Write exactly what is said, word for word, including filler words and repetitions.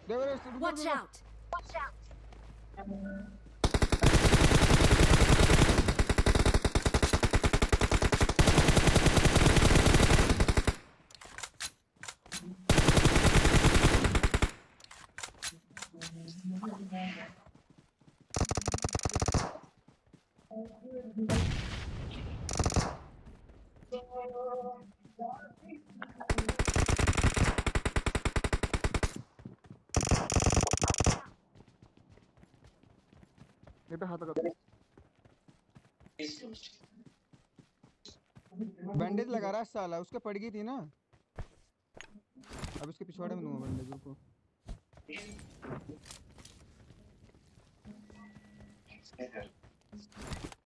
देखो रुक रुक Watch रुक out! Watch out! ये पे हाथ लगा। बैंडेज लगा रहा है साला, उसके पड़ गई थी ना। अब इसके पिछवाड़े में दूंगा बैंडेज, रुको।